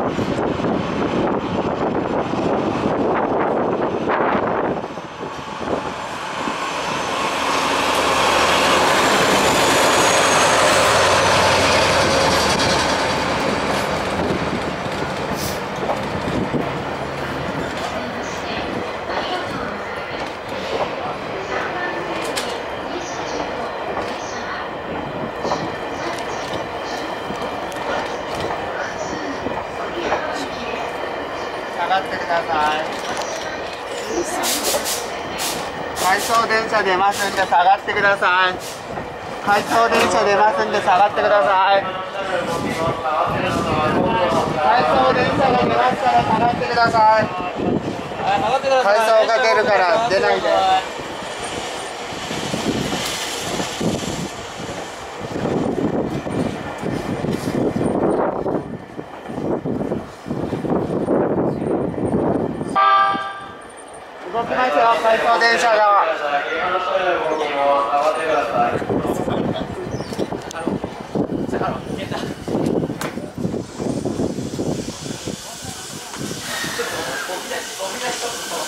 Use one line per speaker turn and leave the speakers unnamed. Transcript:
下がってください。回送電車出ますんで下がってください。回送電車出ますんで下がってください。回送電車が出ますから下がってください。回送が出るから出ないで。動きますよ、回送電車が。
飛び出し